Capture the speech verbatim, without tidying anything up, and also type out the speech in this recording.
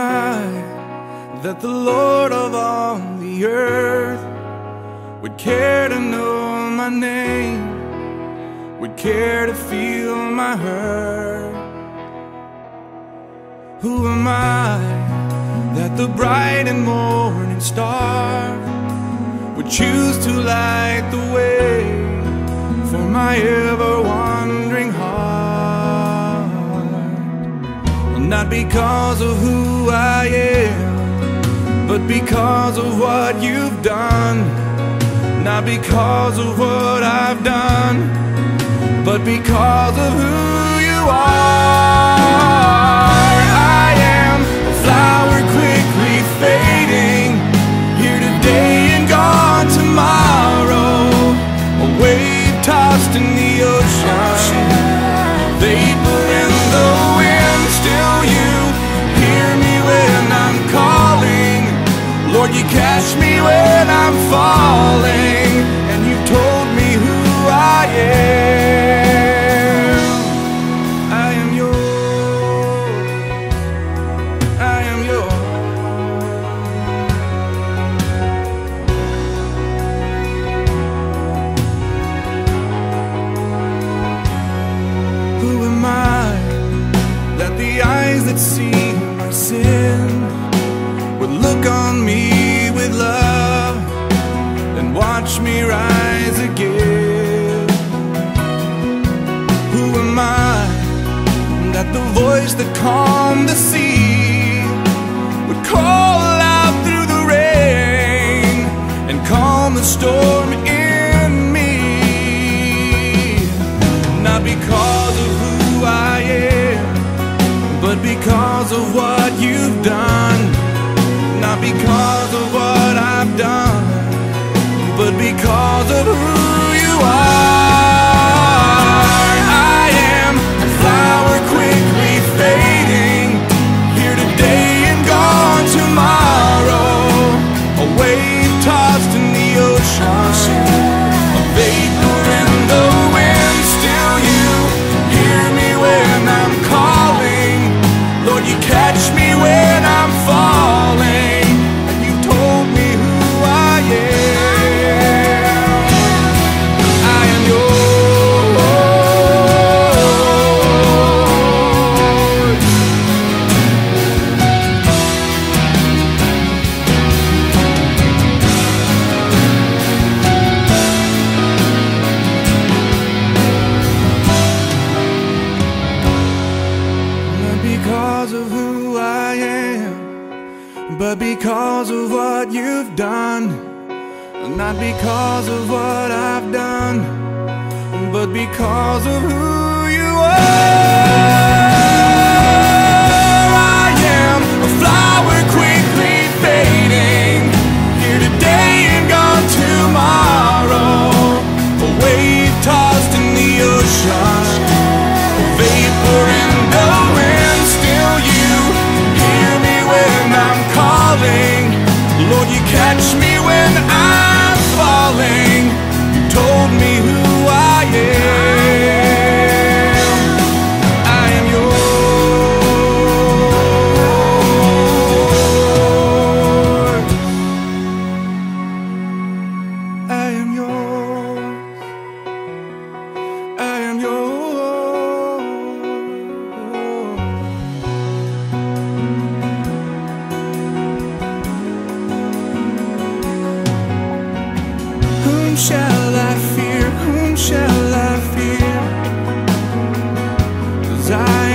I that the Lord of all the earth would care to know my name, would care to feel my hurt? Who am I that the bright and morning star would choose to light the way for my ever-wandering heart? Well, not because of who I am, but because of what you've done. Not because of what I've done, but because of who you are. I am a flower quickly fading, here today and gone tomorrow, a wave tossed in the ocean, vapor in the wind. Still you hear me when I'm calling, Lord, you catch me when I'm falling, and you told me who I am. I am yours, I am yours. Who am I that the eyes that see my sin would look on me with love and watch me rise again? Who am I that the voice that calmed the sea would call out through the rain and calm the storm in me? Not because of who I am, but because of what you've done. Not because of what I've done, but because of who you are. I am a flower quickly fading, here today and gone tomorrow, a wave tossed in the ocean, a vapor in the wind. Still you hear me when I'm calling, Lord, you catch me when I'm falling. But because of what you've done, not because of what I've done, but because of who you are. I am a flower quickly fading, here today and gone tomorrow, a wave tossed in the ocean, a vapor in the wind. Still you hear me when I'm calling, Lord, you catch me when I'm falling. You told me who I am. I am yours. I am yours. I am yours. Whom shall I fear? Whom shall I fear? 'Cause I